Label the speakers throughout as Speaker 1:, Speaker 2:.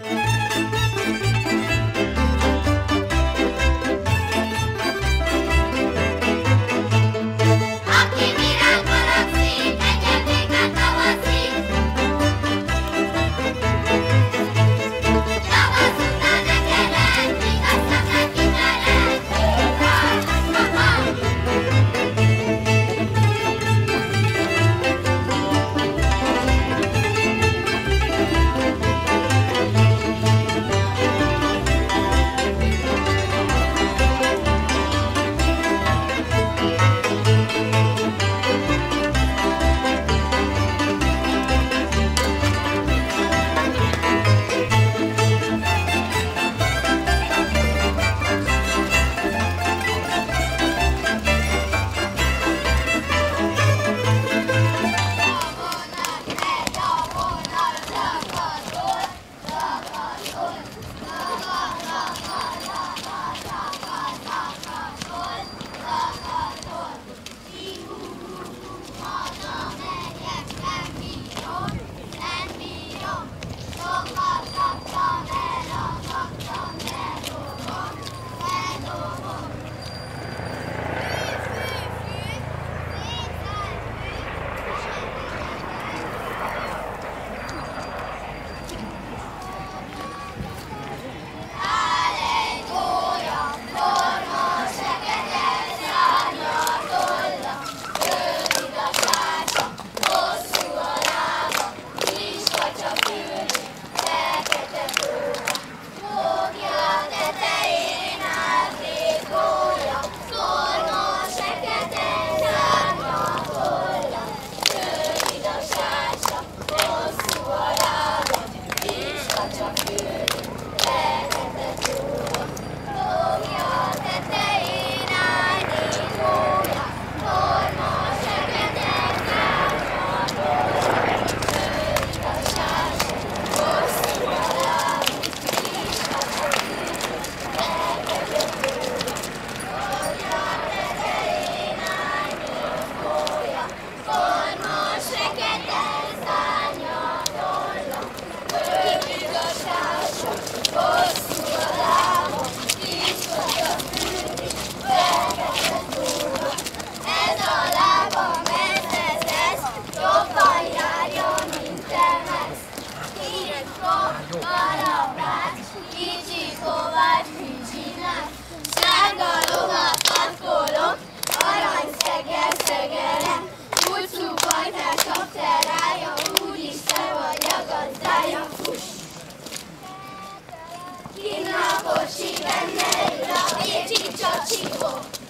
Speaker 1: Kocsi benne ül a bécsi csacsikó.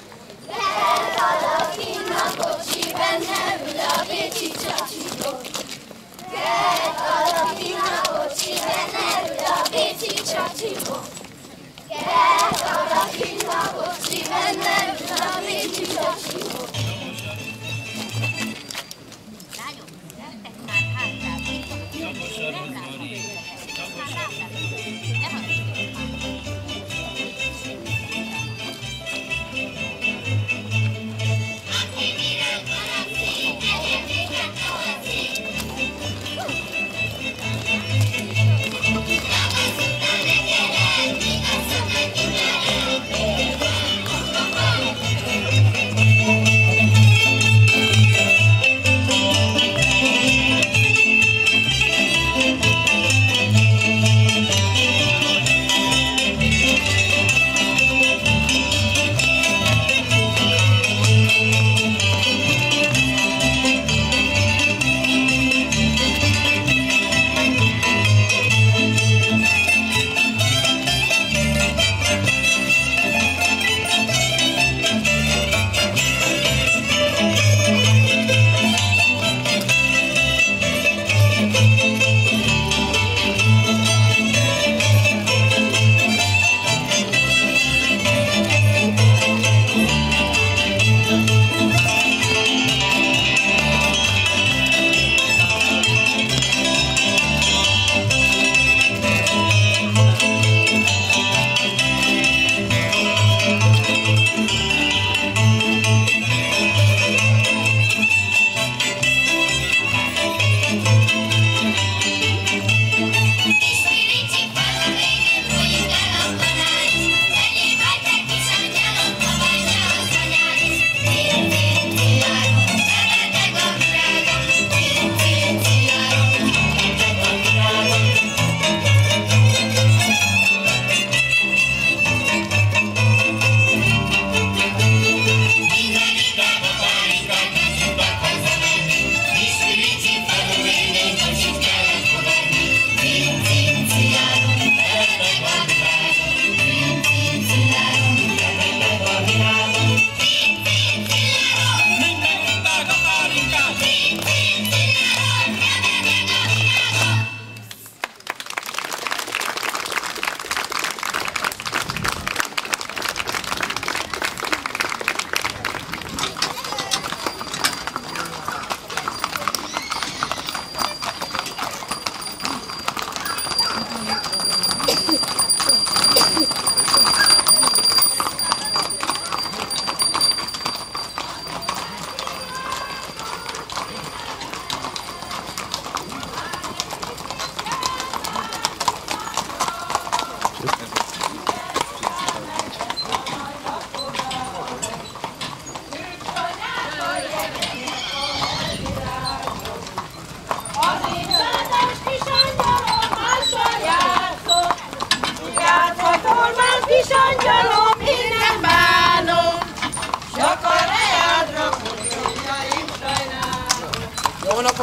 Speaker 1: Lehet alakin a kocsi benne ül a bécsi csacsikó. Lehet alakin a kocsi benne ül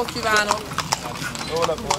Speaker 2: napot kívánok!
Speaker 3: Jó napot!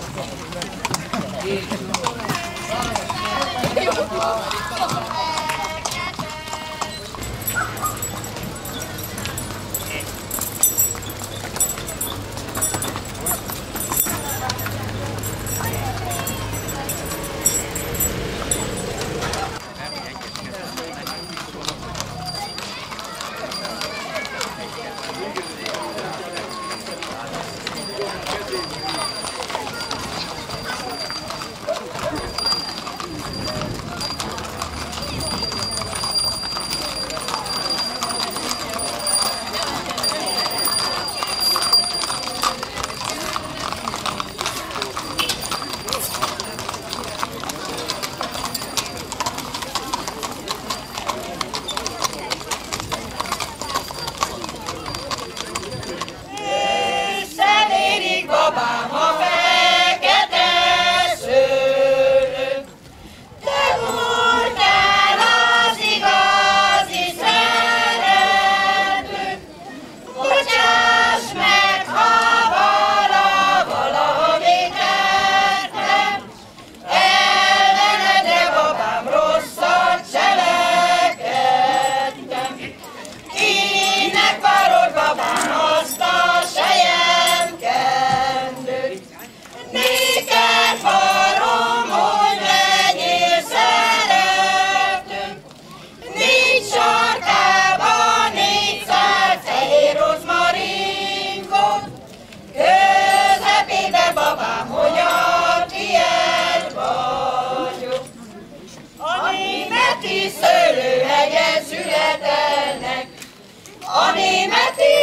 Speaker 1: A németi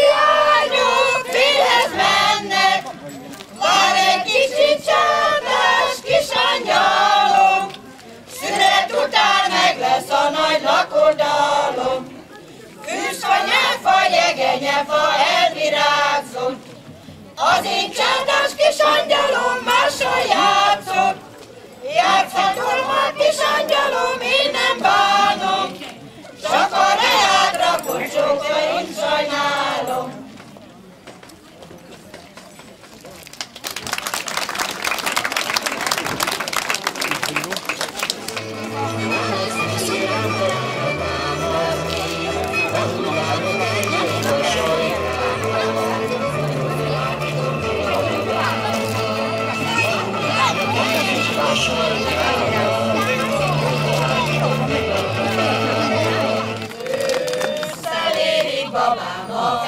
Speaker 1: ágyok félhez mennek, vár egy kicsit csendes kis angyalom, szület után meg lesz a nagy lakodalom. Fűzfa, nyelfa, jegenyefa elvirágzott, az én csendes kis angyalom mással játszott. Játszhatom a kis angyalom, én nem bánom, csak a reádra kocsogja, én sajnálom. Összelérik babám a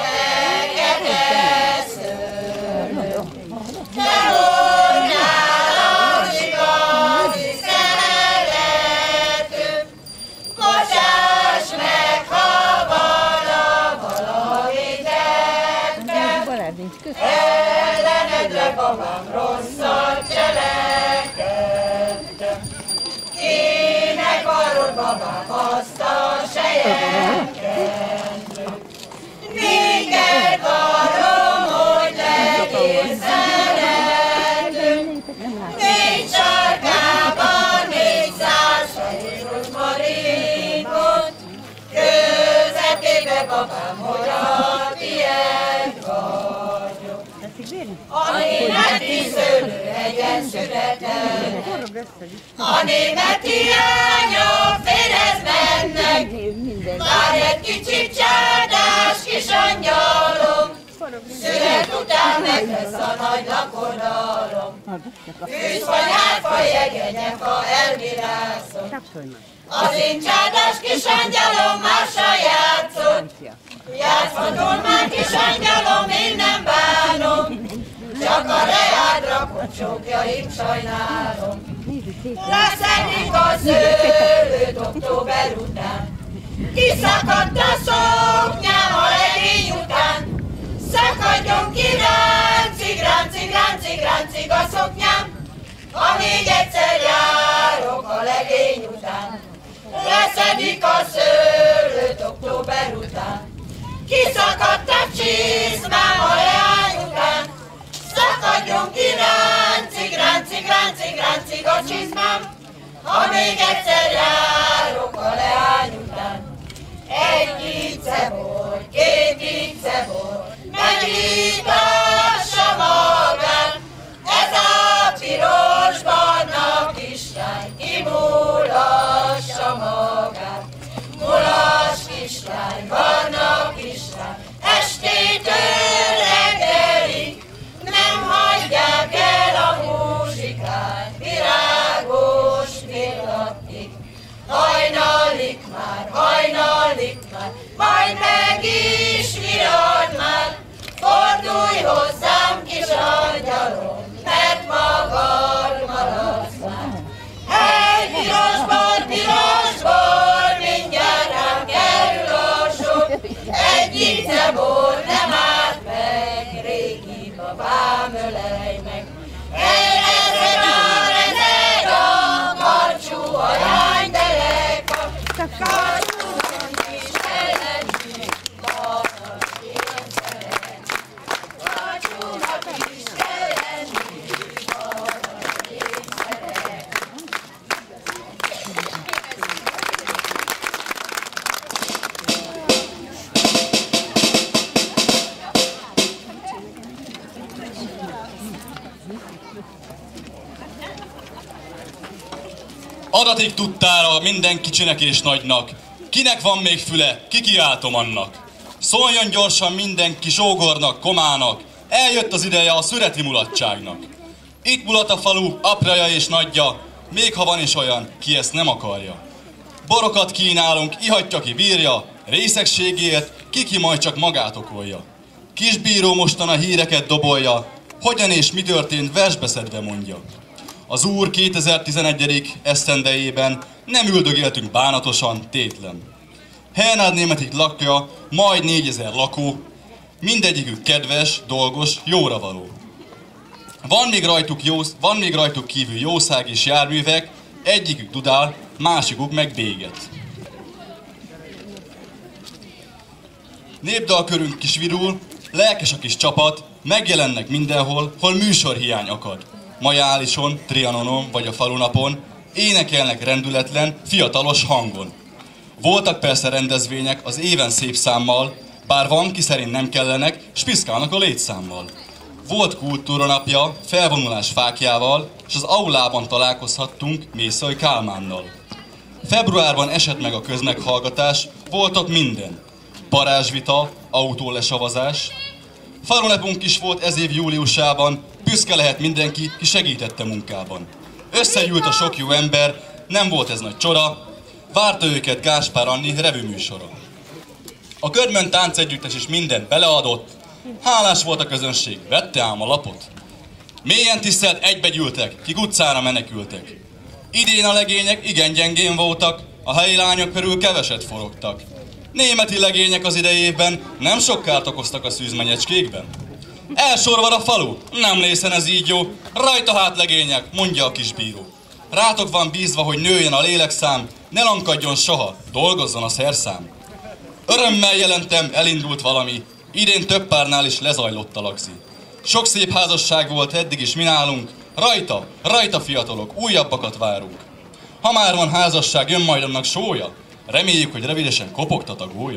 Speaker 1: fekete szőlő, te voltál az igazi szerető, bocsáss meg, ha valahogy tettem, ellenedre babám rosszat cselekedtem. Kinek varod babám azt a selyemkendőt? Néked varom, hogy legyél szerető. Négy sarkában 400 fehér rozmaringot, közepébe babám, hogy a tiéd vagyok. A németi szőlőhegyen született, a németi ányok félhez mennek, várj egy kicsit csárdás kis angyalom, szület után meg lesz a nagy lakodalom. Fűzfa, nyálfa, jegenyefa elvirágzott, az én csárdás kis angyalom mással játszott. Játszhatom már kis angyalom, én nem bánom, csak a reádra kocsogja, én sajnálom. Leszedik a szőlőt október után, kiszakadt a szoknyám a legény után. Szakadjon ki ráncig, ráncig, ráncig, ráncig a szoknyám, ha még egyszer járok a legény után. Leszedik a szőlőt október után, kiszakadt a csizmám a leány után. Szakadjon ki ráncig, ráncig, ráncig, ráncig a csizmám, ha még egyszer járok a leány után. Egy gice bor, két gice bor, megítassam a
Speaker 2: hajnalik már, majd meg is virad már. Fordulj hozzám, kis angyalom, mert magad maradsz már. Hely, pirosból, mindjárt rám kerül a sor. Egy íze bor nem árt meg, régi babám, ölej meg. Rezeg a karcsú arány dereka, karcsúan is ellenni, banak én szeret. Karcsúnak is ellenni, banak én szeret.
Speaker 3: Adatig tudtára minden kicsinek és nagynak, kinek van még füle, kikiáltom annak. Szóljon gyorsan mindenki zsógornak, komának, eljött az ideje a szüreti mulatságnak. Itt mulat a falu, apraja és nagyja, még ha van is olyan, ki ezt nem akarja. Borokat kínálunk, ihatja ki bírja, részegségéért ki majd csak magát okolja. Kisbíró mostan a híreket dobolja, hogyan és mi történt versbeszedve mondja. Az Úr 2011. esztendejében nem üldögéltünk bánatosan, tétlen. Hernád németik lakja, majd 4000 lakó, mindegyikük kedves, dolgos, jóra való. Van még rajtuk kívül jószág és járművek, egyikük dudál, másikuk meg béget. Népdalkörünk kis virul, lelkes a kis csapat, megjelennek mindenhol, hol műsorhiány akad. Majálison, Trianonon vagy a falunapon énekelnek rendületlen, fiatalos hangon. Voltak persze rendezvények az éven szép számmal, bár van, ki szerint nem kellenek, s piszkálnak a létszámmal. Volt kultúranapja, felvonulás fákjával, és az aulában találkozhattunk Mészai Kálmánnal. Februárban esett meg a közmeghallgatás, volt ott minden. Parázsvita, autólesavazás. Falunapunk is volt ez év júliusában, büszke lehet mindenki, ki segítette munkában. Összegyűlt a sok jó ember, nem volt ez nagy csora, várta őket Gáspár Anni revüműsora. A Ködmön táncegyüttes is mindent beleadott, hálás volt a közönség, vette ám a lapot. Mélyen tisztelt egybegyűltek, kik utcára menekültek. Idén a legények igen gyengén voltak, a helyi lányok körül keveset forogtak. Németi legények az idejében nem sok kárt okoztak a szűzmenyecskékben. Elsorvad a falu, nem lészen ez így jó, rajta hát legények, mondja a kisbíró. Rátok van bízva, hogy nőjön a lélekszám, ne lankadjon soha, dolgozzon a szerszám. Örömmel jelentem, elindult valami, idén több párnál is lezajlott a lagzi. Sok szép házasság volt eddig is mi nálunk, rajta fiatalok, újabbakat várunk. Ha már van házasság, jön majd annak sója, reméljük, hogy rövidesen kopogtat a gólya.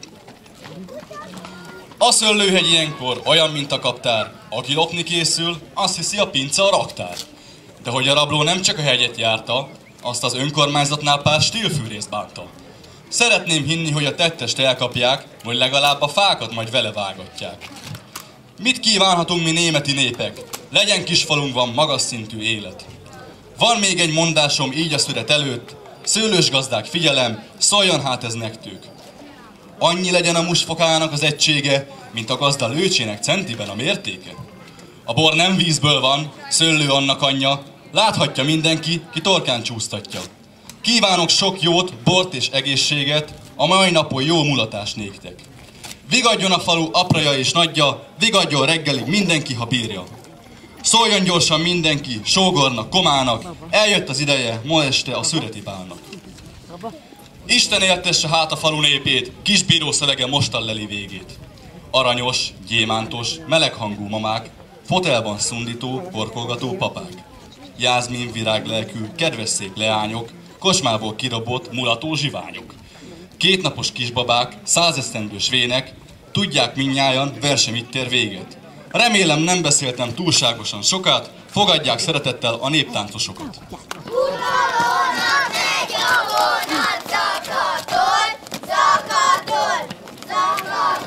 Speaker 3: A Szöllőhegy ilyenkor olyan, mint a kaptár, aki lopni készül, azt hiszi a pince a raktár. De hogy a rabló nem csak a hegyet járta, azt az önkormányzatnál pár stílfűrész bánta. Szeretném hinni, hogy a tettest elkapják, vagy legalább a fákat majd vele vágatják. Mit kívánhatunk mi németi népek? Legyen kisfalunkban magas szintű élet. Van még egy mondásom így a szüret előtt, szőlős gazdák figyelem, szóljon hát ez nektük. Annyi legyen a musfokának az egysége, mint a gazda lőcsének centiben a mértéke. A bor nem vízből van, szőlő annak anyja, láthatja mindenki, ki torkán csúsztatja. Kívánok sok jót, bort és egészséget, a mai napon jó mulatás néktek. Vigadjon a falu apraja és nagyja, vigadjon reggelig mindenki, ha bírja. Szóljon gyorsan mindenki, sógornak, komának, eljött az ideje, ma este a szüreti bálnak. Isten éltesse hát a falu népét, kisbíró szövege mostan leli végét. Aranyos, gyémántos, meleghangú mamák, fotelban szundító, horkolgató papák. Jázmin viráglelkű, kedves szép leányok, kocsmából kirobott, mulató zsiványok. Kétnapos kisbabák, 100 esztendős vének, tudják mindnyájan, verse mit ér véget. Remélem nem beszéltem túlságosan sokat, fogadják szeretettel a néptáncosokat.
Speaker 1: Uralónak megy a vonat, zakatol, zakatol, zakatol,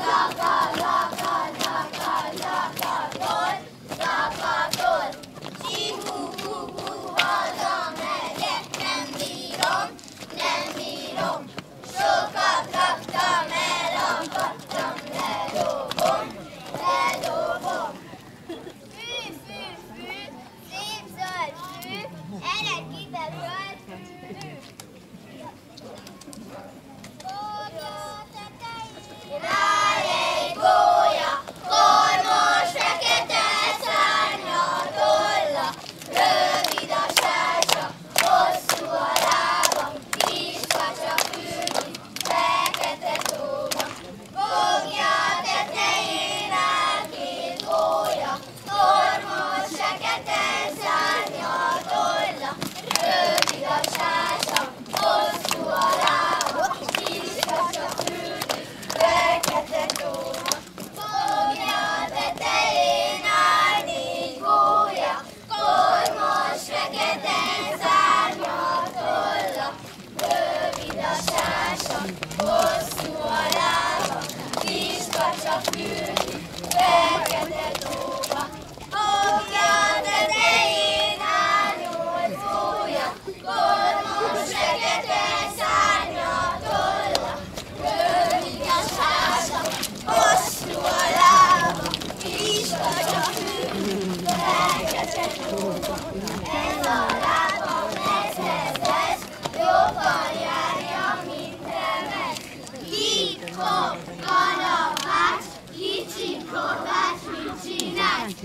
Speaker 1: zakatol. Csihú, haza megyek, nem bírom, ne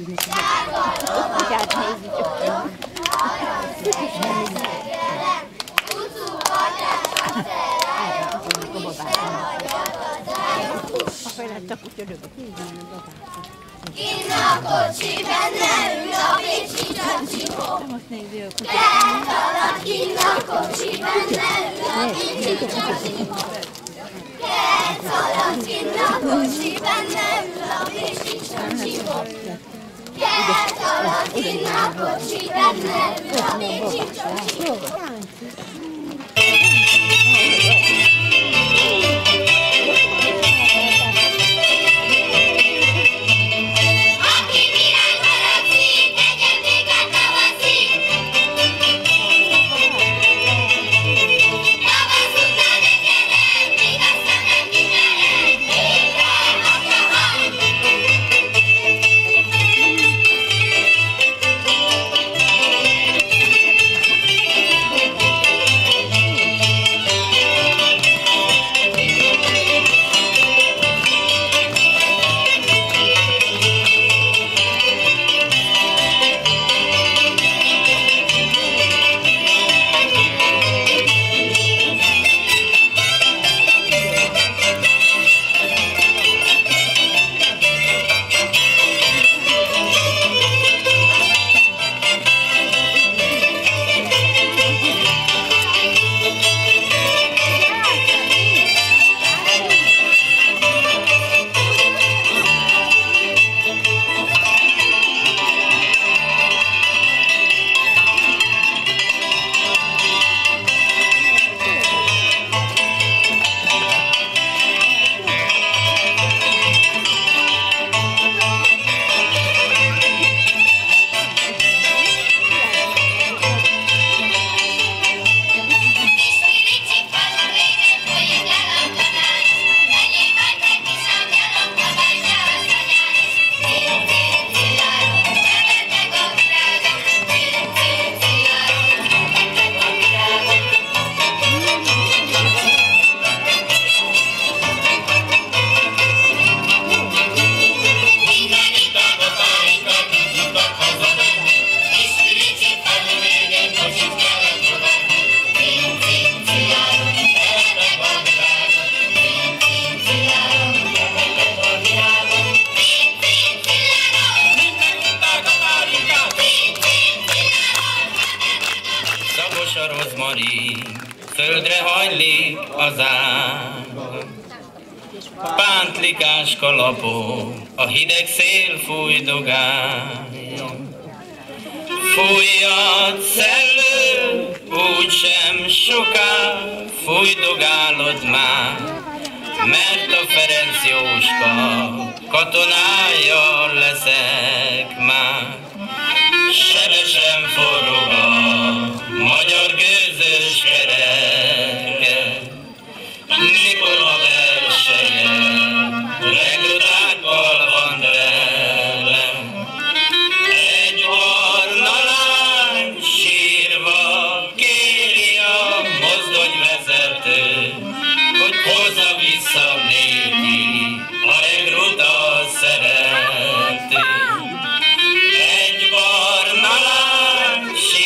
Speaker 1: Kinn a kocsiben ne ül a bécsi csacsikó. Kert alatt kinn a kocsiben ne ül a bécsi csacsikó. Kert alatt kinn a kocsiben ne ül a bécsi csacsikó. Kert alatt kinn a kocsiben ne ül a bécsi csacsikó.
Speaker 2: Földre hajlik az ág, pántlikás kalapok, a hideg szél fújdogálja. Fújjad szellő, úgysem soká, fújdogálod már, mert a Ferenc Jóska katonája leszek már. Sebesen forog a magyar gőzös kereke, mikor a versenye regrutákkal van velem. Egy barna lány sírva kéri a mozdonyvezető, hogy hozza vissza néki a regruta szerető. Egy barna lány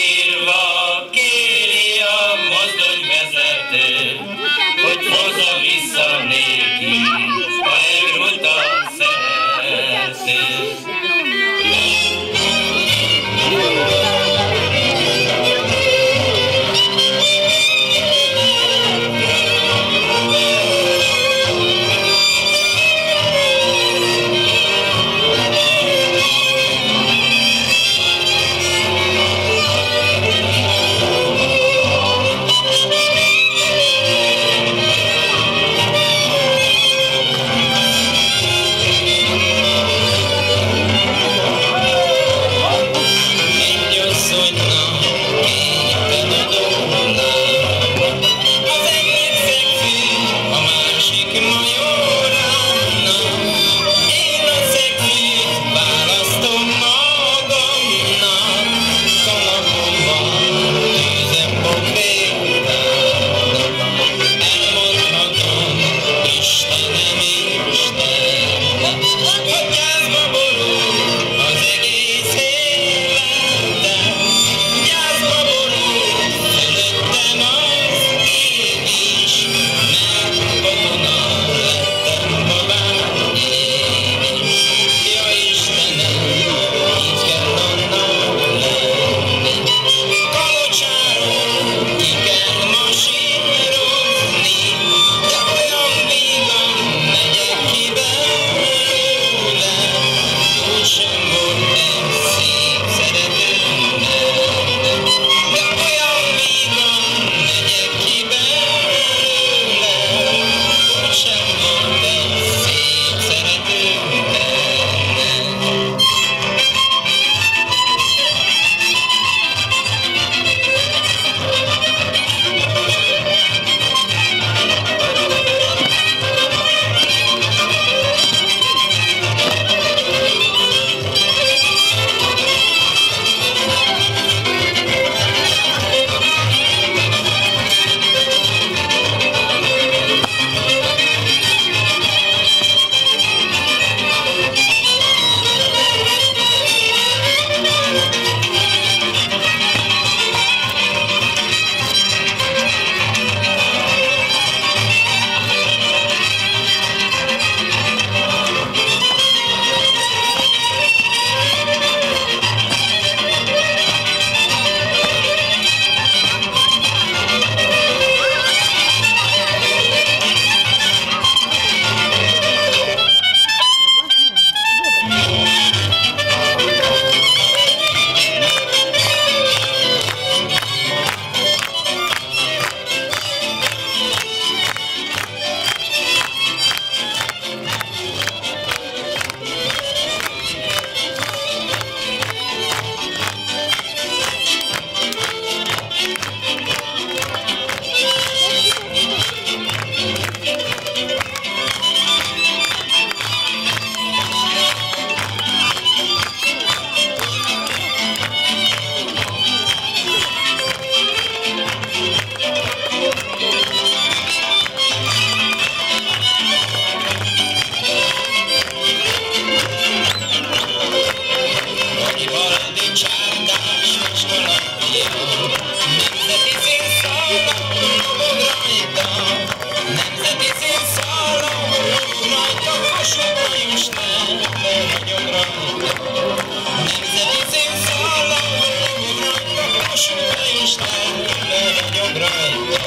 Speaker 2: Nemzeti színszállam, lobog rajta, nemzeti színszállam, lobog rajta, Kossuth Lajos neve ragyog rajta. Nemzeti színszállam, lobog rajta, Kossuth Lajos neve ragyog rajta.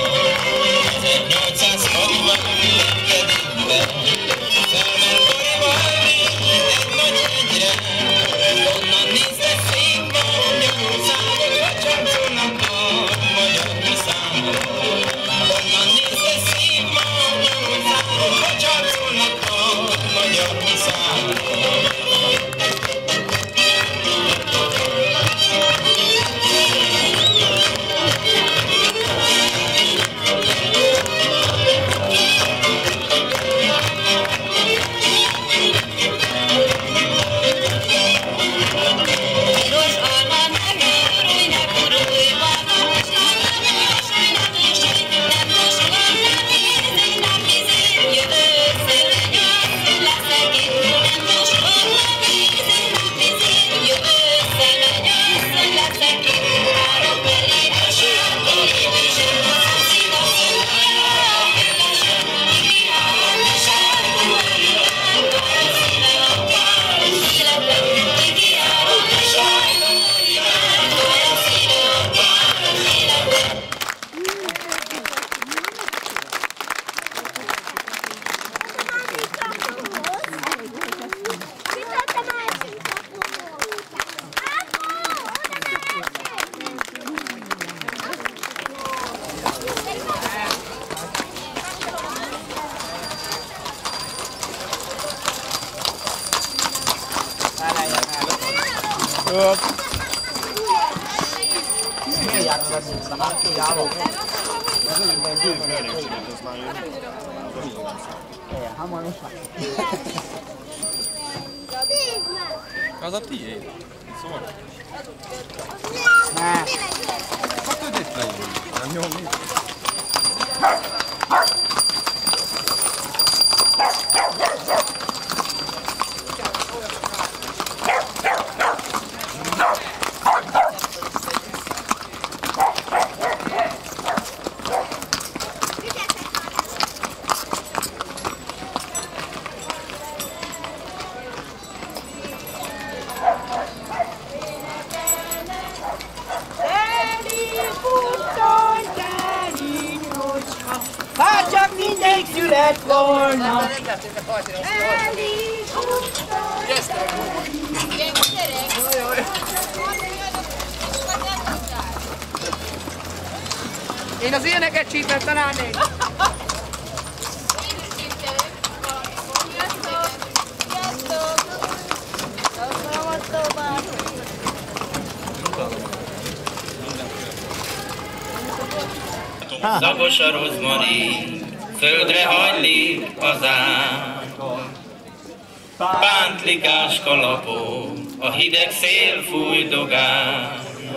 Speaker 2: 1860-ban felment Garibaldi egy nagy hegyre, onnan nézte szépen Magyarországot, hogy csapcolnak a magyar viszámra. Onnan nézte szép Magyarországot, hogy csapcolnak a magyar viszámra.
Speaker 4: Az a tiéd. Szóval.
Speaker 1: Ne.
Speaker 4: Hát tudj itt legyen. Nem nyomni.
Speaker 2: Hát csak mindig szület volna. Én az ilyeneket csípet találnék.
Speaker 5: Szagos a rozmarin, földre hajlik az ág. Pántlikás kalapó, a hideg szél fújdogál.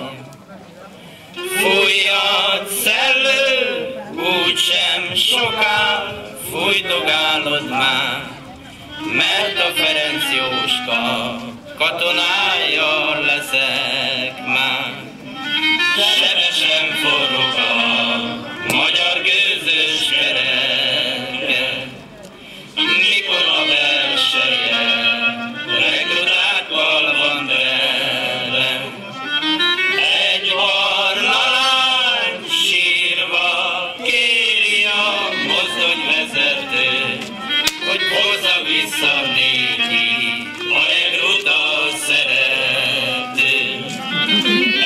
Speaker 5: Fújjad szellő, úgysem soká, fújdogálod már, mert a Ferenc Jóska katonája leszek már. Sebesen forrog a magyar gőzös kereke, mikor a verselye rekrutákkal van vele. Egy barna lány sírva kéri a mozdonyvezető, hogy hozza vissza néki a rekruta szerető.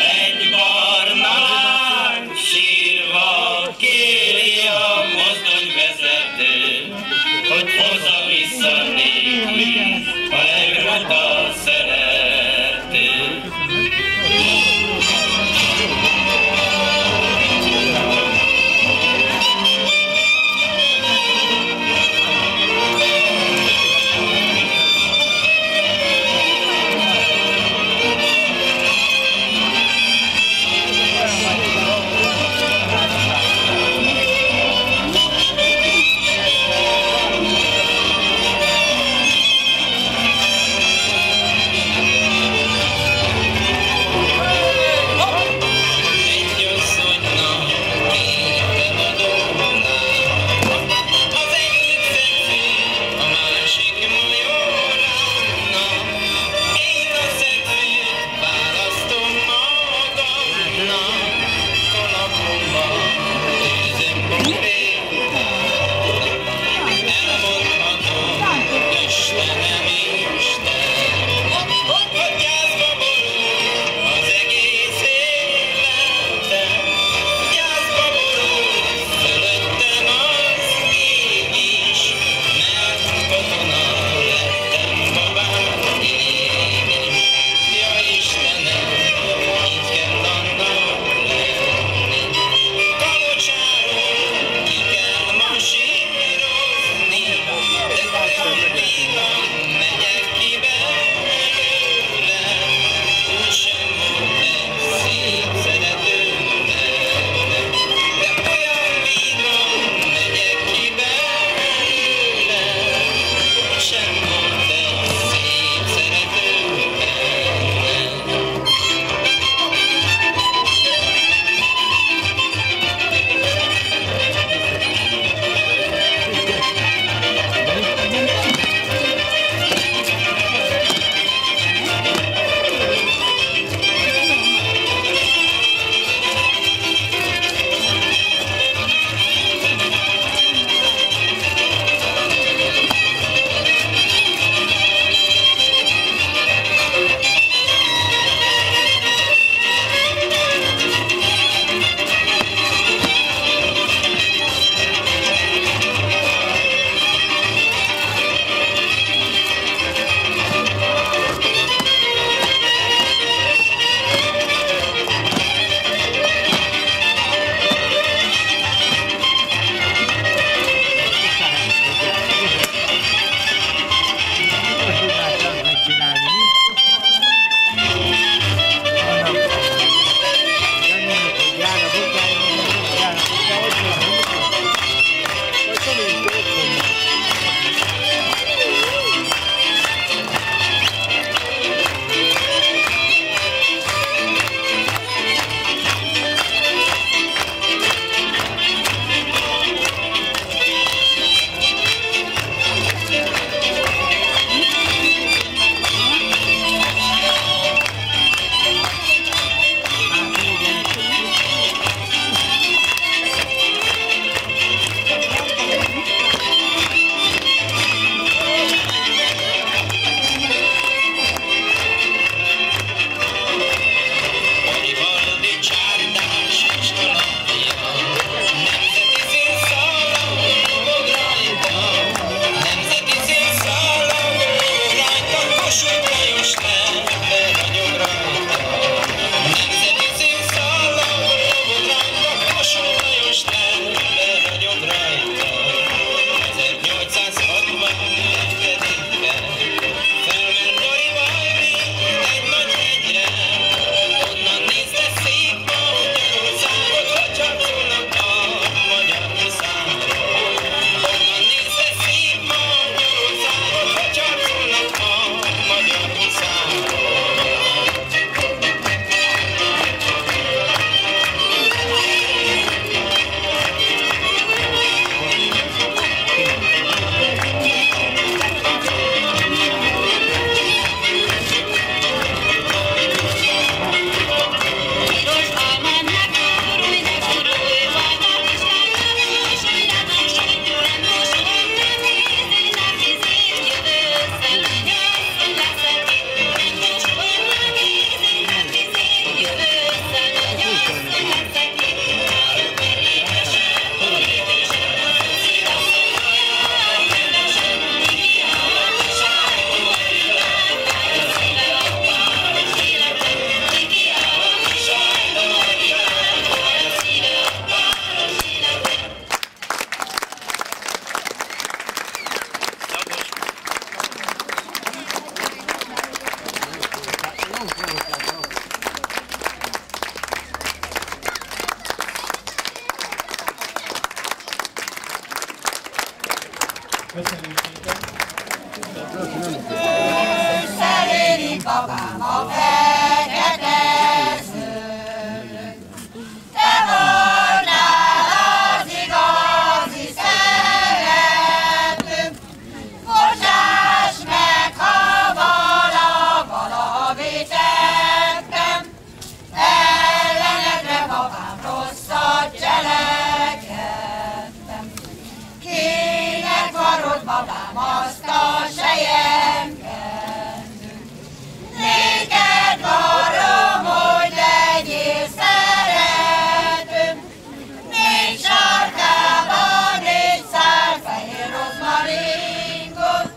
Speaker 2: Ősszel babám a fekete szőlőt. Te voltál az igazi szeretőm. Bocsáss meg, ha valaha vétettem. Ellenedre babám rosszat cselekedtem. Kinek varrod babám azt a selyemkendőt? Néked varrom, hogy legyél szeretőm. 4 sarkában 4 szál fehér rozmaringot,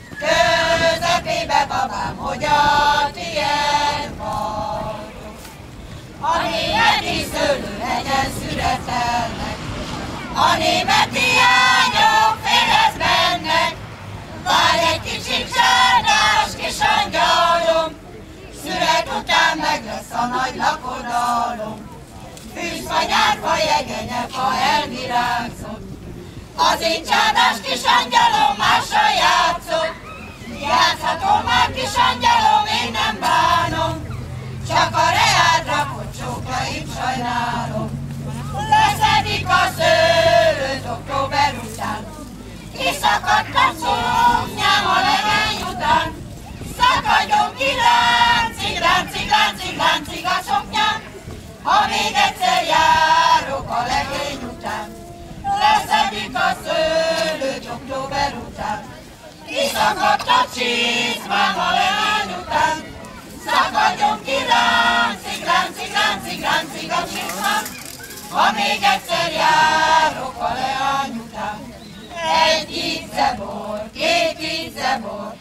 Speaker 2: közepébe babám, hogy a tiéd vagyok. A németi szőlőhegyen szüretelnek, a németi ányok félhez mennek. Várj egy kicsit, sárdás kis angyalom, szüret után meg lesz a nagy lakodalom. Fűzfa, nyárfa, jegenyefa elvirágzott, az én csárdás kis angyalom mással játszott. Játszhatom már kis angyalom, én nem bánom, csak a reád rakott csókjaim sajnálom. Leszedik a szőlőt október után, kiszakadt a szoknyám a legény után. Szakadjon ki láncig, láncig, láncig, láncig a szoknyám, ha még egyszer járok a legény után. Leszedik a szőlőt október után, kiszakadt a csizmám a legény után. Szakadjon ki láncig, láncig, láncig, láncig a csizmám, ha még egyszer járok a leány után. 1 idzebor, 2 idzebor,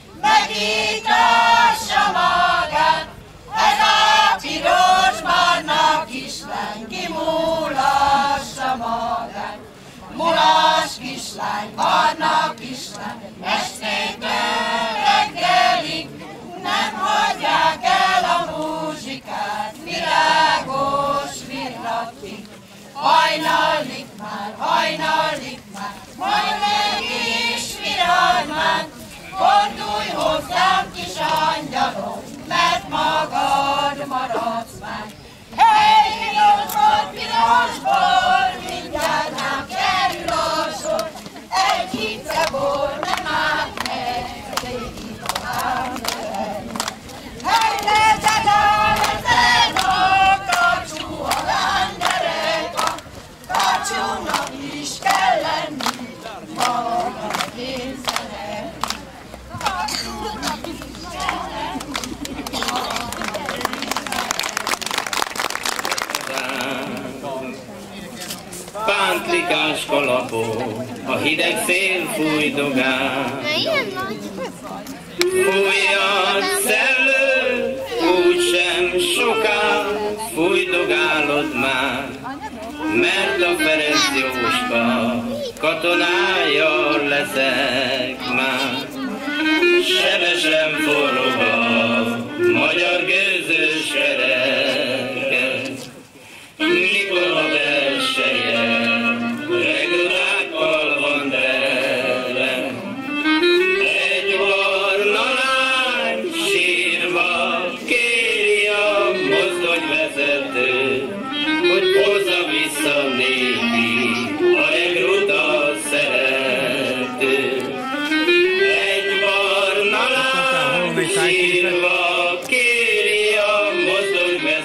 Speaker 2: megítassa magát, ez a piros-barna kislány kimulassa magát. Mulas kislány, barna kislány, estétől reggelig nem hagyják el a muzsikát, virágos virratig. Hajnalik már, majd mégis viradmán, fordulj hozzám kis angyalom, mert magad maradsz már. Hey, pirosból, mindjárt rám kerül a sor, 1 idzebor nem állt meg, régi babám ölel. Hey, lezedel, kacsú a lándereka, kacsúnak is kell lenni, magad én szeret. Kacsúnak is kell lenni, magad én szeret.
Speaker 5: Pántlikás kalapó, a hideg szél fújdogál. Fújjad szellő, úgysem soká fújdogálod már, mert a Ferenc Jóska katonája leszek már. Sebesen forog a magyar gőzős kereket, mikor a versenyen regrudákkal van tele. Egy barna lány sírva kéri a mozdonyvezető, hogy hozza vissza néki a regruda szerető. Egy barna lány sírva kéri a mozdonyvezető,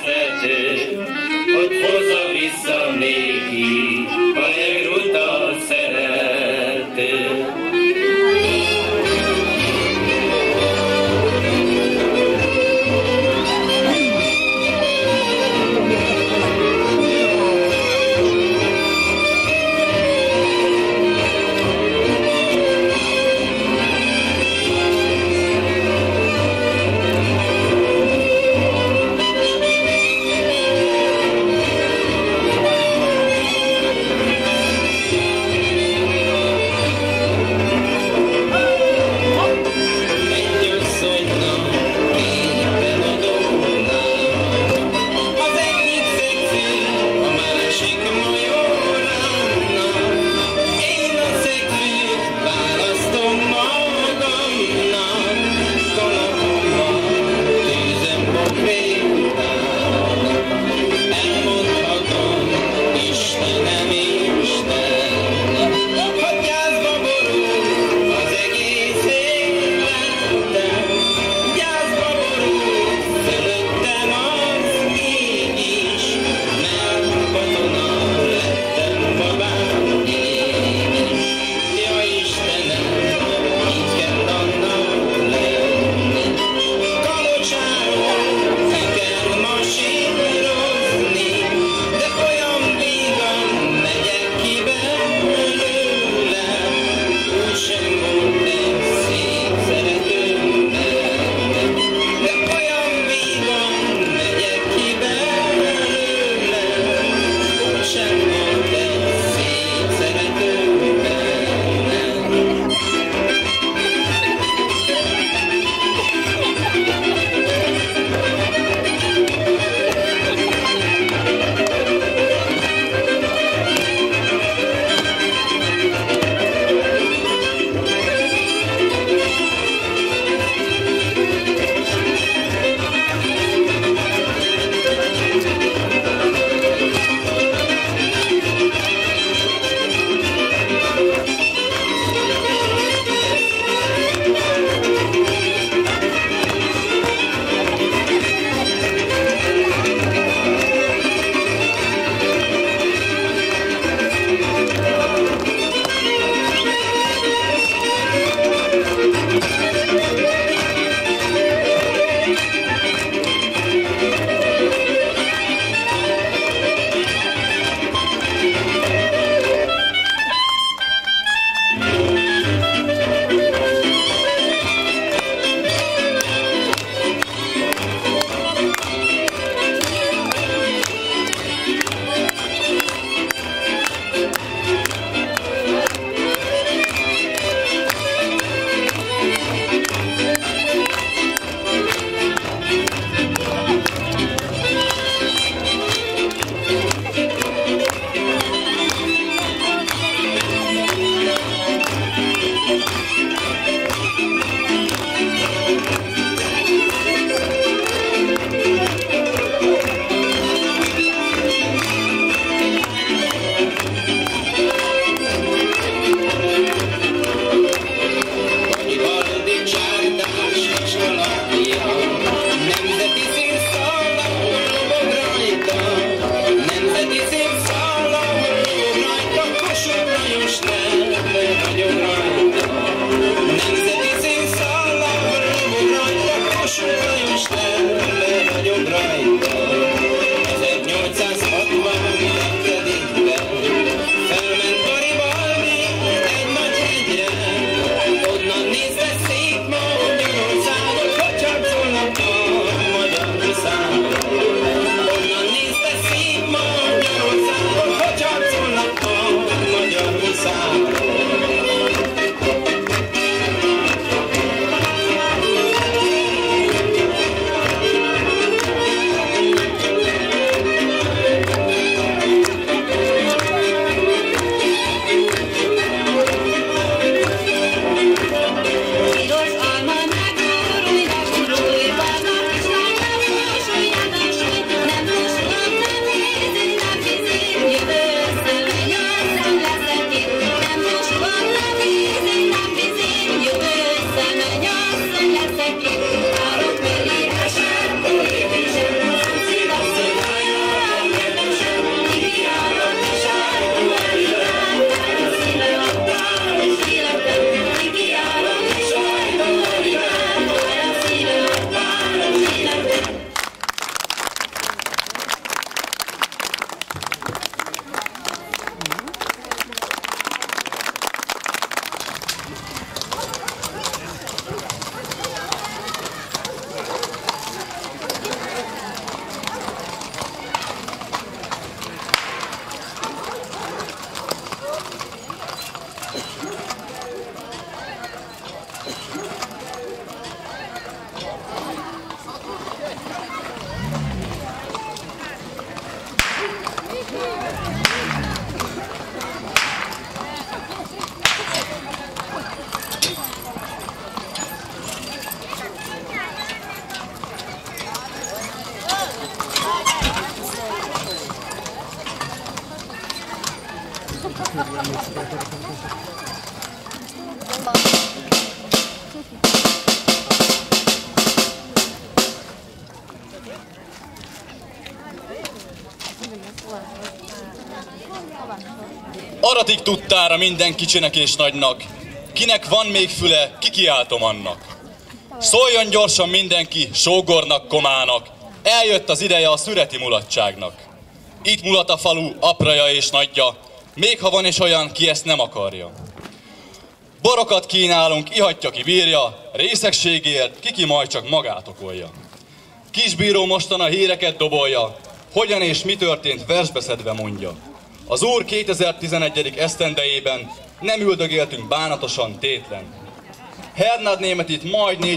Speaker 3: Aratik tudtára minden kicsinek és nagynak, kinek van még füle, kikiáltom annak. Szóljon gyorsan mindenki sógornak, komának, eljött az ideje a szüreti mulatságnak. Itt mulat a falu apraja és nagyja, még ha van is olyan, ki ezt nem akarja. Borokat kínálunk, ihatja ki bírja, részegségért, ki majd csak magát okolja. Kisbíró mostan a híreket dobolja, hogyan és mi történt versbeszedve mondja. Az Úr 2011. esztendejében nem üldögéltünk bánatosan tétlen. Hernád Németit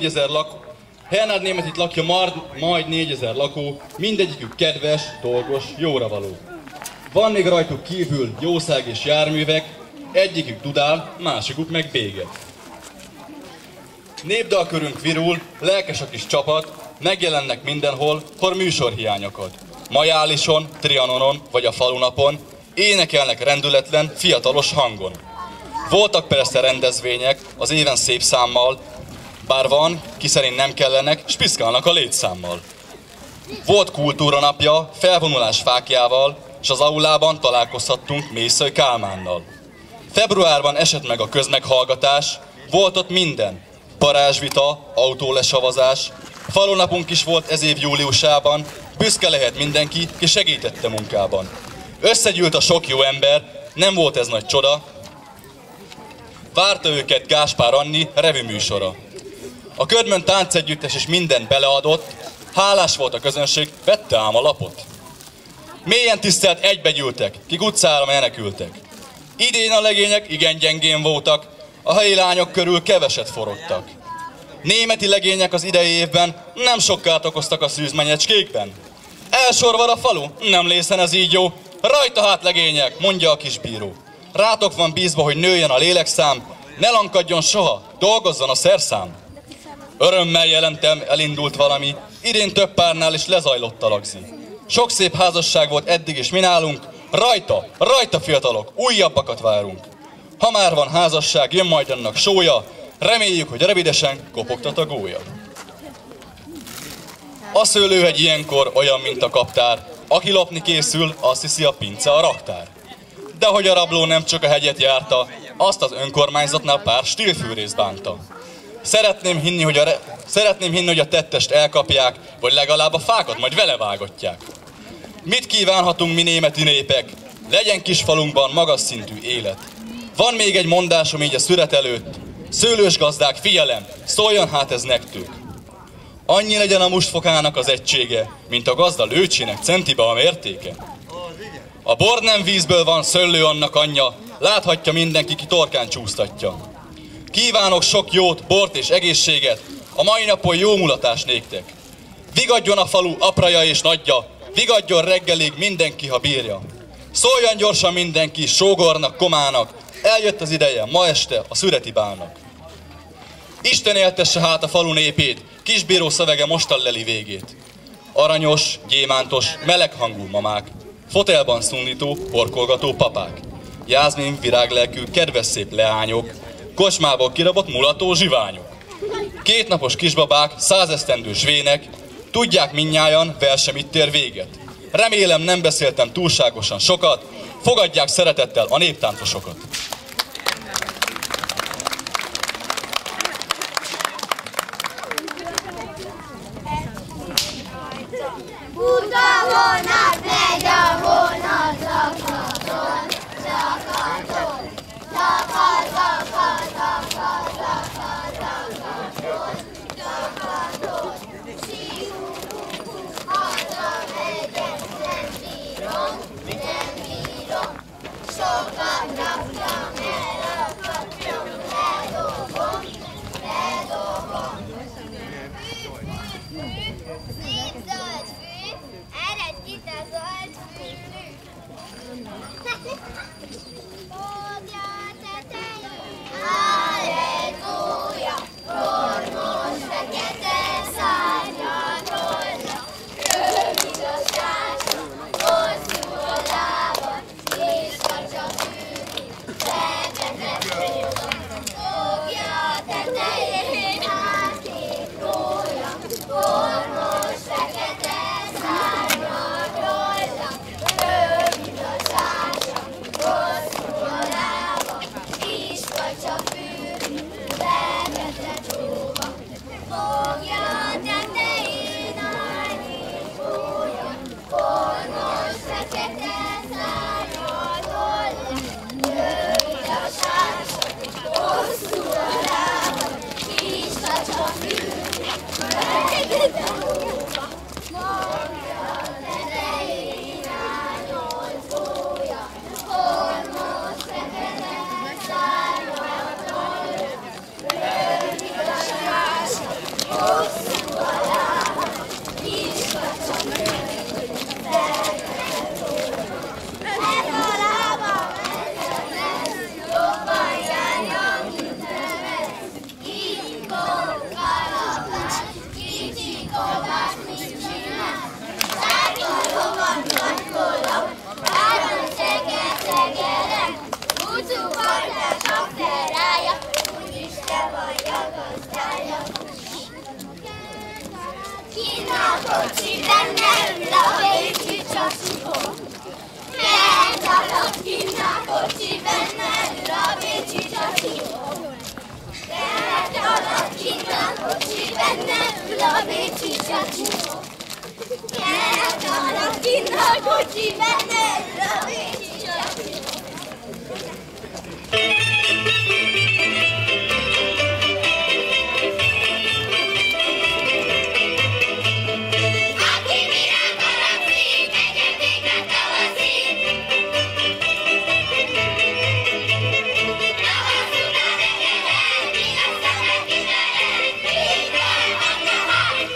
Speaker 3: lakja majd 4000 lakó, mindegyikük kedves, dolgos, jóra való. Van még rajtuk kívül jószág és járművek, egyikük dudál, másikuk meg béget. Népdalkörünk virul, lelkes a kis csapat, megjelennek mindenhol, hol műsorhiány akad. Majálison, Trianonon vagy a falunapon énekelnek rendületlen, fiatalos hangon. Voltak persze rendezvények az éven szép számmal, bár van, ki szerint nem kellenek, s piszkálnak a létszámmal. Volt kultúra napja, felvonulás fákjával, s az aulában találkozhattunk Mészöly Kálmánnal. Februárban esett meg a közmeghallgatás, volt ott minden. Parázsvita, autólesavazás, falunapunk is volt ez év júliusában, büszke lehet mindenki, ki segítette munkában. Összegyűlt a sok jó ember, nem volt ez nagy csoda, várta őket Gáspár Anni revüműsora. A Ködmön táncegyüttes is mindent beleadott, hálás volt a közönség, vette ám a lapot. Mélyen tisztelt egybegyűltek, kik utcára menekültek. Idén a legények igen gyengén voltak, a helyi lányok körül keveset forogtak. Németi legények az idei évben nem sokkát okoztak a szűzmenyecskékben. Elsorvad a falu, nem lészen ez így jó, rajta hát legények, mondja a kisbíró. Rátok van bízva, hogy nőjön a lélekszám, ne lankadjon soha, dolgozzon a szerszám. Örömmel jelentem, elindult valami, idén több párnál is lezajlott a lagzi. Sok szép házasság volt eddig is mi nálunk, rajta fiatalok, újabbakat várunk. Ha már van házasság, jön majd annak sója, reméljük, hogy rövidesen kopogtat a gólya. A szőlőhegy ilyenkor olyan, mint a kaptár, aki lopni készül, azt hiszi a pince a raktár. De hogy a rabló nem csak a hegyet járta, azt az önkormányzatnál pár stílfűrész bánta. Szeretném hinni, hogy a tettest elkapják, vagy legalább a fákat majd vele vágatják. Mit kívánhatunk mi németi népek? Legyen kis falunkban magas szintű élet. Van még egy mondásom így a szüret előtt. Szőlős gazdák, figyelem, szóljon hát ez nektük. Annyi legyen a mustfokának az egysége, mint a gazda lőcsének centibe a mértéke. A bor nem vízből van, szőlő annak anyja, láthatja mindenki, ki torkán csúsztatja. Kívánok sok jót, bort és egészséget, a mai napon jó mulatás néktek. Vigadjon a falu apraja és nagyja, vigadjon reggelig mindenki, ha bírja. Szóljon gyorsan mindenki sógornak, komának, eljött az ideje ma este a szüreti bálnak. Isten éltesse hát a falu népét, kisbíró szövege mostan leli végét. Aranyos, gyémántos, meleghangú mamák, fotelban szunlító, horkolgató papák, Jászmin viráglelkű, kedves szép leányok, kocsmából kirabott mulató zsiványok. Kétnapos kisbabák, 100 esztendős vének, tudják mindnyájan, versem itt ér véget. Remélem nem beszéltem túlságosan sokat, fogadják szeretettel a néptáncosokat.
Speaker 1: Fut a vonat, megy a vonat, zakaton, zakaton, zakar, zakar, zakar, zakar, zakaton, zakaton, szívunk, hazamegyek, nem bírom, sokat raktam, elakadtam, ledobom, ledobom. Szép zöld fű, ered itt a zöld fűrű. Hódja tetején áll egy gólya, kormos fekete szárnya tollja. Rövid a sása, hosszú a lába, és kacsa fű kocsi, benne ül a Bécsi Csabi. Aki mire haragszik, egyedik a tavaszik. Tavasz után egyetek, mi azt a megismerek, így van a nyomát.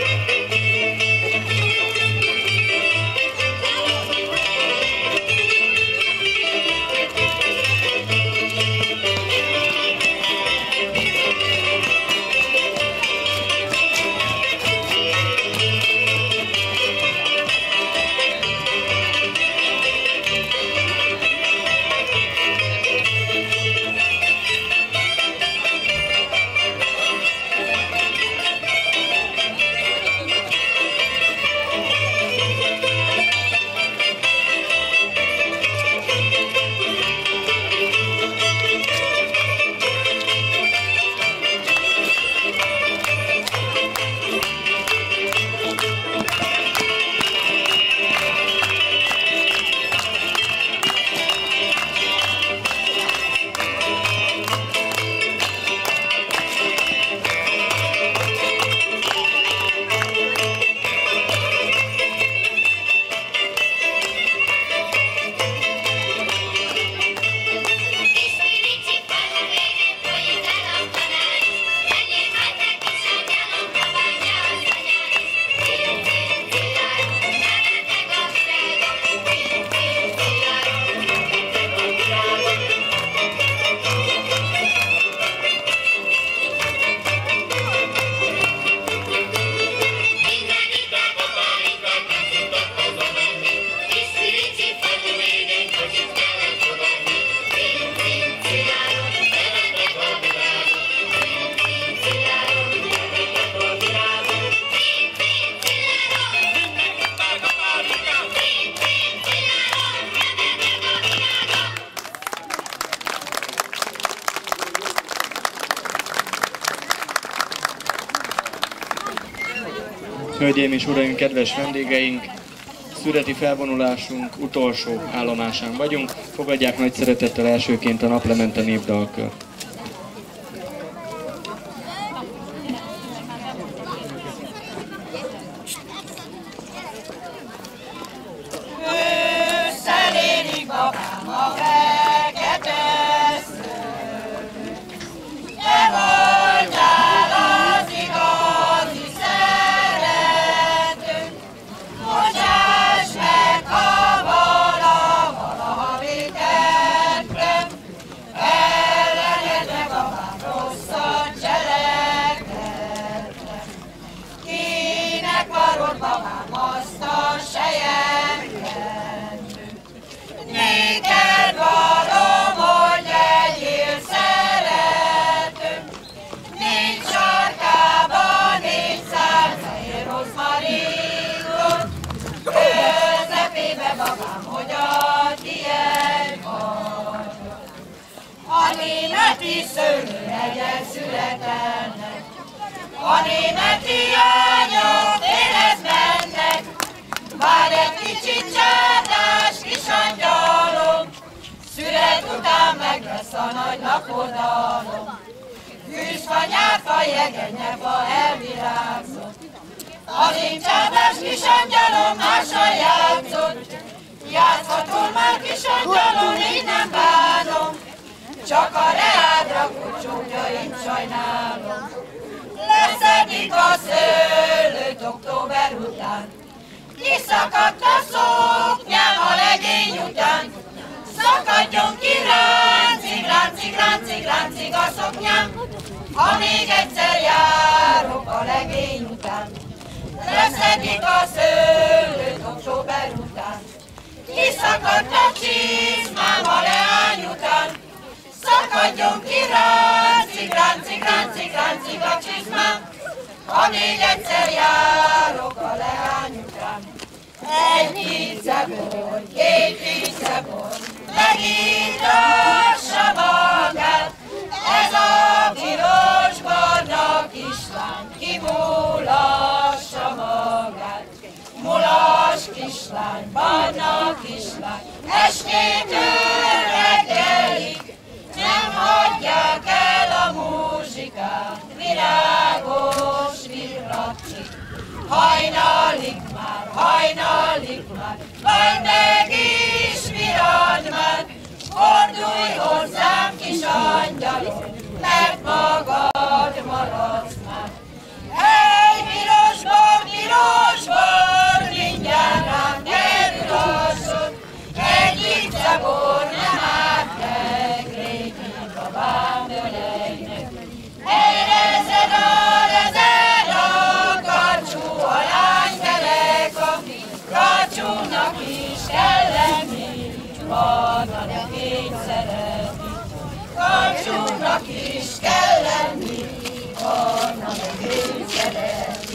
Speaker 6: Hölgyeim és uraim, kedves vendégeink! Szüreti felvonulásunk utolsó állomásán vagyunk. Fogadják nagy szeretettel elsőként a Naplemente népdalkör.
Speaker 2: Összelérik babám a fekete szőr. Te voltál az igazi szerető. Bocsáss meg, ha valaha vétettem. Ellenedre babám rosszat cselekedtem. Kinek varod babám azt a selyemket? Néked valom, hogy legyél szerető. Négy sarkában 400 fehér rozmaringot, közepébe babám, hogy a tiéd vagyok. A németi szőlőhegyen születelnek, a németi anyok érez mennek, bár egy kicsit csárdás kis angyalom, szület után meg lesz a nagy lakodalom. Fűzfa, nyárfa, jegenyefa elvirágzott, az én csárdás kis angyalom mással játszott. Játszhatom már kis angyalom, így nem bánom, csak a reádra kucsókjaim sajnálom. Leszedik a szőlőt október után, kiszakadt a szoknyám a legény után. Szakadjon ki ráncig, ráncig, ráncig, ráncig a szoknyám, ha még egyszer járok a legény után. Leszedik a szőlőt október után, kiszakadt a csizmám a leány után. Szakadjon ki ráncig, ráncig, ráncig, ráncig a csizmám, ha még egyszer járok a leány után. Egy vicebor, két vicebor, megint rassa magát, ez a piros-barna kislány kimulassa magát. Mulas kislány. kislány, barna kislány, estétől reggelig, nem hagyják el a muzsikát, virágos virracsik. Hajnalig már, majd meg is virad már, fordulj hozzám, kis angyalom, mert magad maradsz már. Hey, piros bor, mindjárt rám kerül a sor, egy iccebor nem árt meg, régi babám ölejnek. Erezed a karcsú, a lány teleka, karcsúnak is kell lenni, barna legény szeretni. Karcsúnak is kell lenni, barna legény szeretni.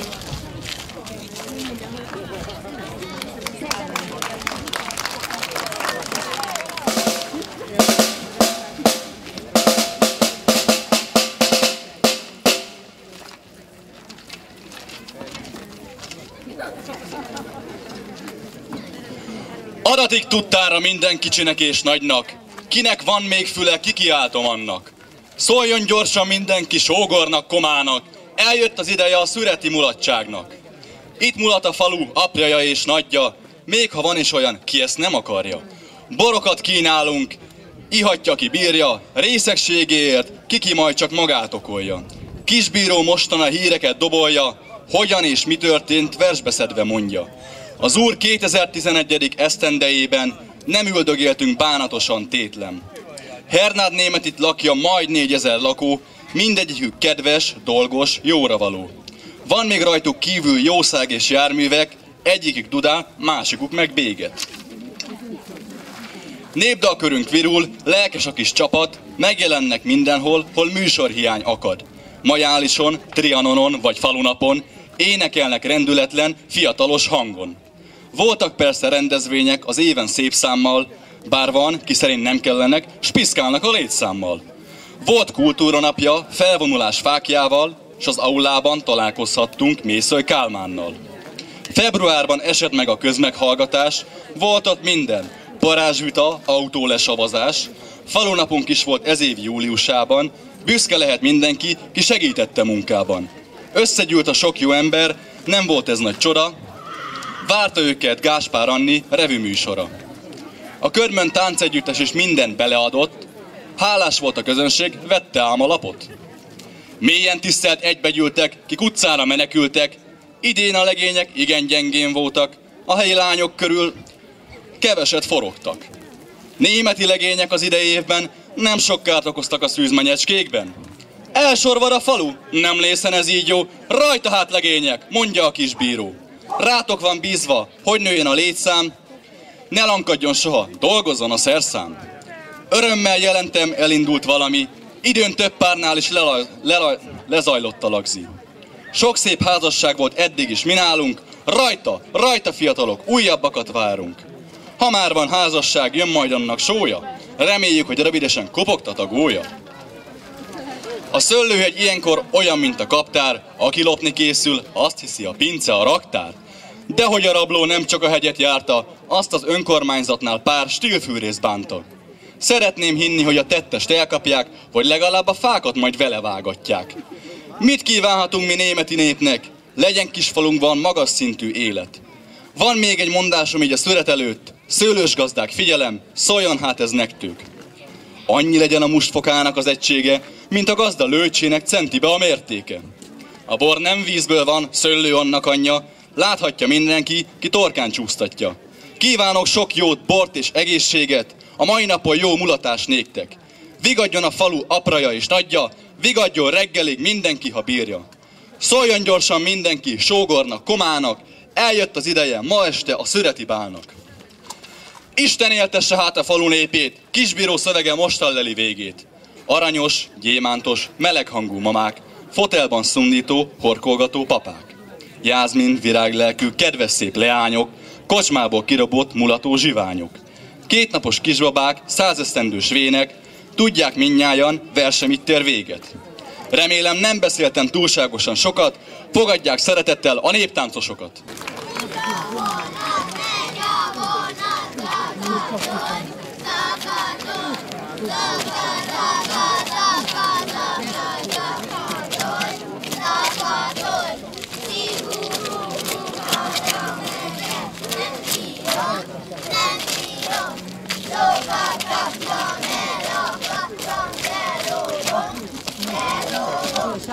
Speaker 3: Adatig tudtára minden kicsinek és nagynak, kinek van még füle, kikiáltom annak. Szóljon gyorsan mindenki sógornak, komának, eljött az ideje a szüreti mulatságnak. Itt mulat a falu apjaja és nagyja, még ha van is olyan, ki ezt nem akarja. Borokat kínálunk, ihatja ki bírja, részegségéért ki majd csak magát okolja. Kisbíró mostan a híreket dobolja, hogyan és mi történt versbeszedve mondja. Az Úr 2011. esztendejében nem üldögéltünk bánatosan tétlen. Hernád német itt lakja majd 4000 lakó, mindegyikük kedves, dolgos, jóravaló. Van még rajtuk kívül jószág és járművek, egyikük dudál, másikuk meg béget. Népdalkörünk virul, lelkes a kis csapat, megjelennek mindenhol, hol műsorhiány akad. Majálison, Trianonon vagy falunapon énekelnek rendületlen, fiatalos hangon. Voltak persze rendezvények az éven szép számmal, bár van, ki szerint nem kellenek, s piszkálnak a létszámmal. Volt kultúranapja, felvonulás fákjával, s az aulában találkozhattunk Mészöly Kálmánnal. Februárban esett meg a közmeghallgatás, volt ott minden, parázsvita, autólesavazás, falunapunk is volt ez év júliusában, büszke lehet mindenki, ki segítette munkában. Összegyűlt a sok jó ember, nem volt ez nagy csoda, várta őket Gáspár Anni revüműsora. A Körmön táncegyüttes is mindent beleadott, hálás volt a közönség, vette ám a lapot. Mélyen tisztelt egybegyűltek, kik utcára menekültek, idén a legények igen gyengén voltak, a helyi lányok körül keveset forogtak. Németi legények az idei évben nem sok kárt okoztak a szűzmenyecskékben. Elsorvad a falu, nem lészen ez így jó, rajta hát legények, mondja a kisbíró. Rátok van bízva, hogy nőjön a létszám, ne lankadjon soha, dolgozzon a szerszám. Örömmel jelentem, elindult valami, időn több párnál is lezajlott a lagzi. Sok szép házasság volt eddig is mi nálunk, rajta fiatalok, újabbakat várunk. Ha már van házasság, jön majd annak sója, reméljük, hogy rövidesen kopogtat a gólya. A Szöllőhegy ilyenkor olyan, mint a kaptár, aki lopni készül, azt hiszi a pince a raktár. Dehogy a rabló nem csak a hegyet járta, azt az önkormányzatnál pár stílfűrész bánta. Szeretném hinni, hogy a tettest elkapják, vagy legalább a fákat majd vele vágatják. Mit kívánhatunk mi németi népnek? Legyen kisfalunkban magas szintű élet. Van még egy mondásom így a szüret előtt, szőlős gazdák, figyelem, szóljon hát ez nektük. Annyi legyen a mustfokának az egysége, mint a gazda lőcsének centibe a mértéke. A bor nem vízből van, szőlő annak anyja, láthatja mindenki, ki torkán csúsztatja. Kívánok sok jót, bort és egészséget, a mai napon jó mulatás néktek. Vigadjon a falu apraja és nagyja, vigadjon reggelig mindenki, ha bírja. Szóljon gyorsan mindenki, sógornak, komának, eljött az ideje ma este a szüreti bálnak. Isten éltesse hát a falu népét, kisbíró szövege mostan leli végét. Aranyos, gyémántos, meleghangú mamák, fotelban szundító, horkolgató papák. Jászmin, viráglelkű, kedves szép leányok, kocsmából kirobott mulató zsiványok. Kétnapos kisbabák, 100 esztendős vének, tudják mindnyájan, versem itt ér véget. Remélem nem beszéltem túlságosan sokat, fogadják szeretettel a néptáncosokat.
Speaker 1: Holnap megy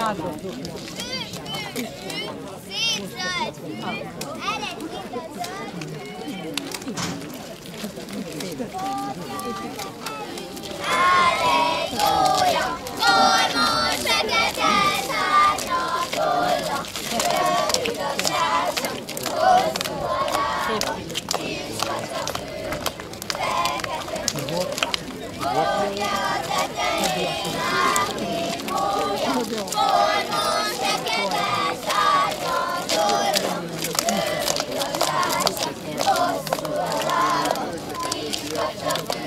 Speaker 1: Alléluja, kormos fekete szárnya tolla, rövid a szárnya, hosszú a lába, nincs vacsakő, fekete bolya a tetején áll, hója, kormos fekete szárnya tolla, rövid a szárnya, hosszú a lába, nincs vacsakő.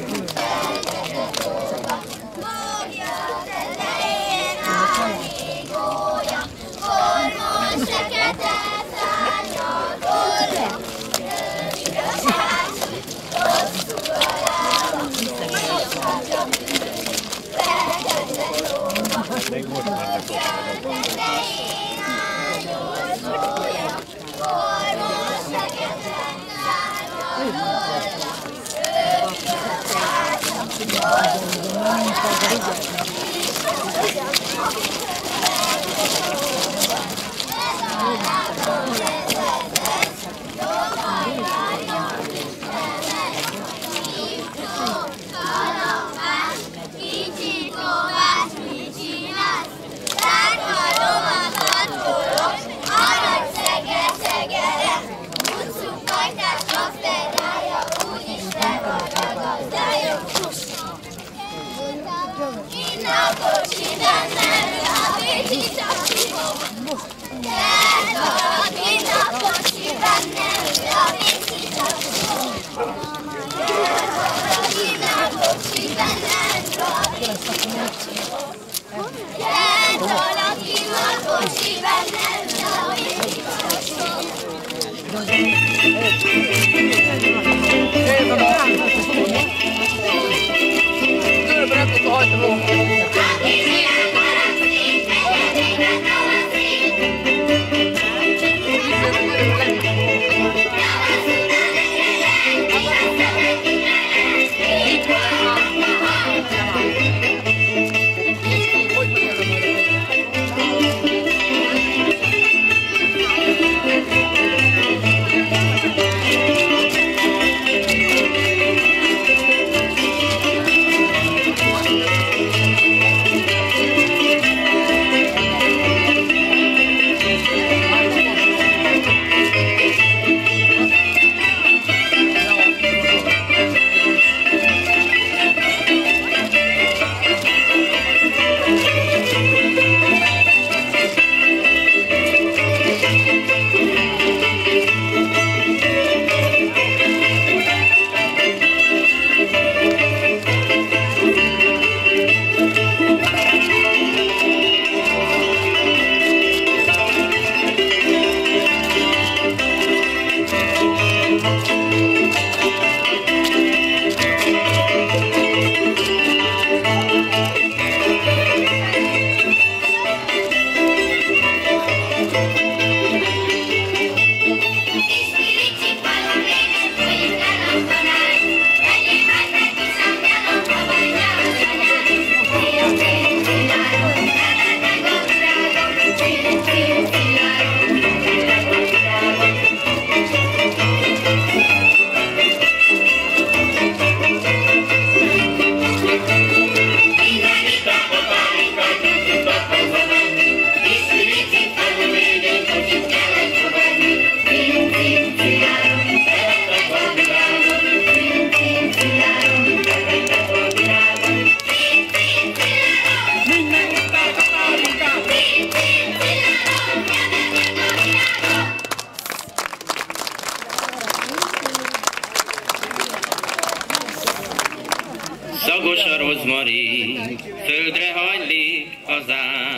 Speaker 5: Szagos a rozmarin, földre hajlik az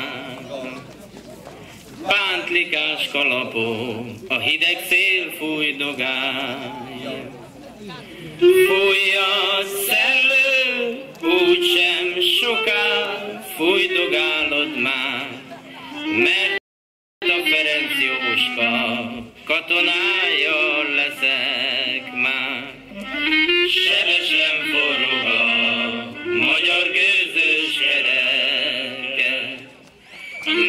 Speaker 5: ág. Pántlikás kalapom, a hideg szél fújdogálja. Fújj a szellő, úgysem soká fújdogálod már, mert a Ferenc Jóska katonája leszek már. Sebesen forog a magyar gőzös kereke,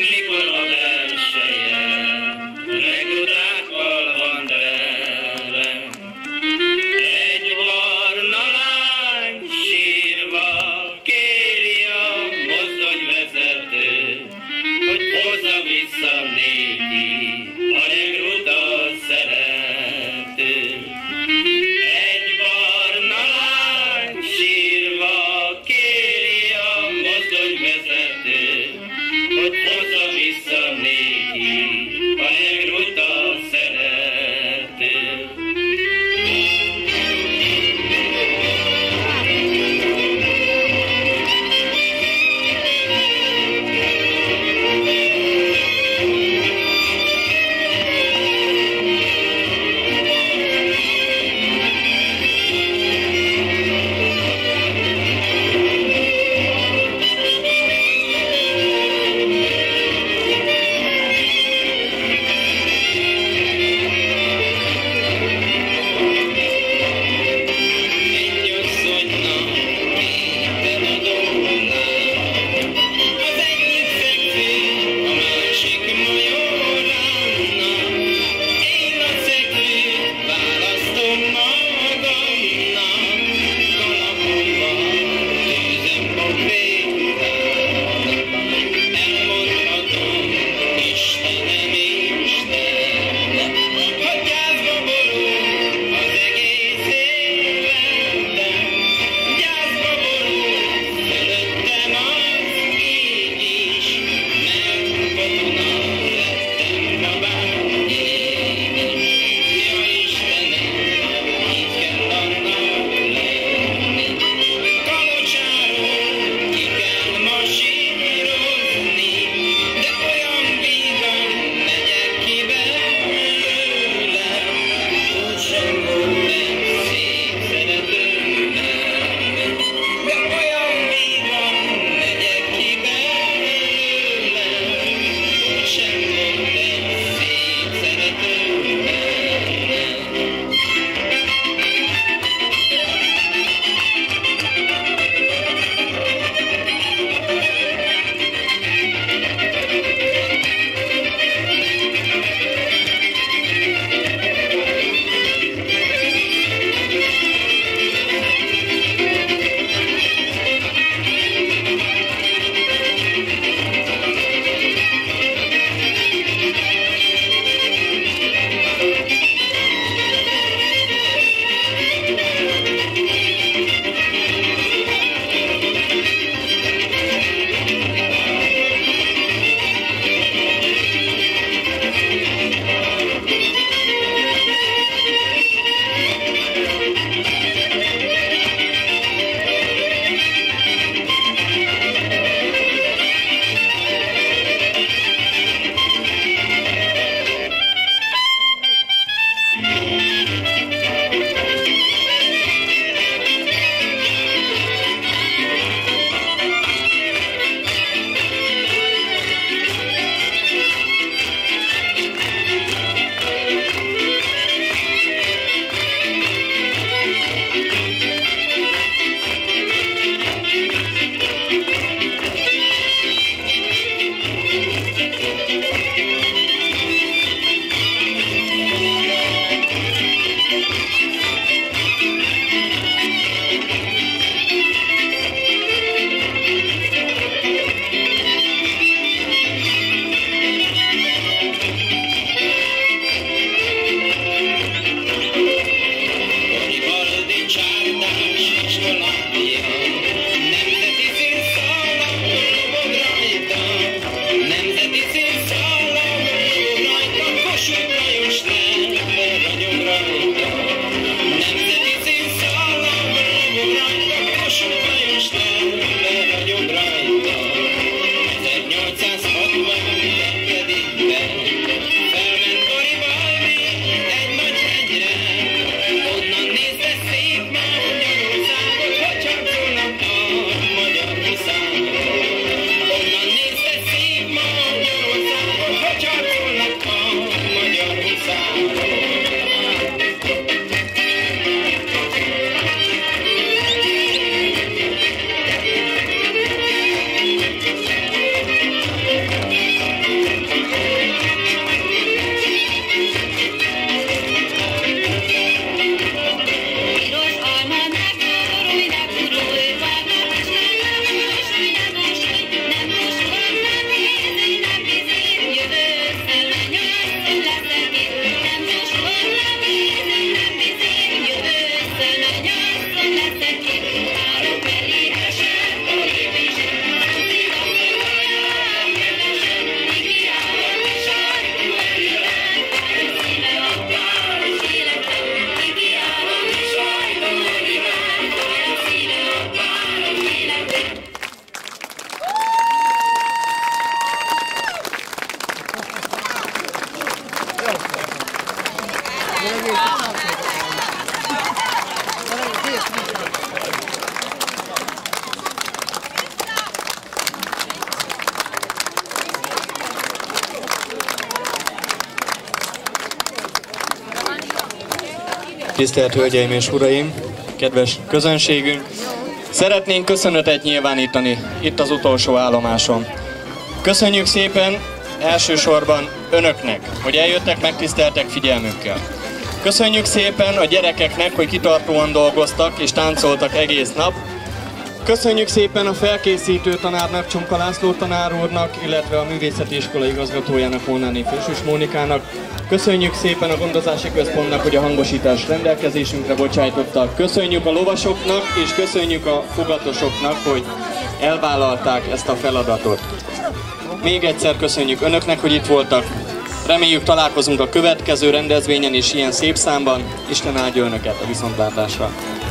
Speaker 6: Tisztelt Hölgyeim és Uraim, kedves közönségünk! Szeretnénk köszönetet nyilvánítani itt az utolsó állomáson. Köszönjük szépen elsősorban Önöknek, hogy eljöttek, megtiszteltek figyelmükkel. Köszönjük szépen a gyerekeknek, hogy kitartóan dolgoztak és táncoltak egész nap. Köszönjük szépen a felkészítő tanárnak, Csonka László tanár úrnak, illetve a Művészeti Iskola igazgatójának, Molnáné Fősös Mónikának. Köszönjük szépen a gondozási központnak, hogy a hangosítás rendelkezésünkre bocsájtottak. Köszönjük a lovasoknak és köszönjük a fogatosoknak, hogy elvállalták ezt a feladatot. Még egyszer köszönjük Önöknek, hogy itt voltak. Reméljük találkozunk a következő rendezvényen is ilyen szép számban. Isten áldja Önöket a viszontlátásra!